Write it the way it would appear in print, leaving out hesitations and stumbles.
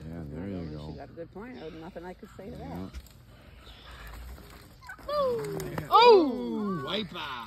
Yeah, there you go. She got a good point. There was nothing I could say to that. Yeah. Oh! Wipe out.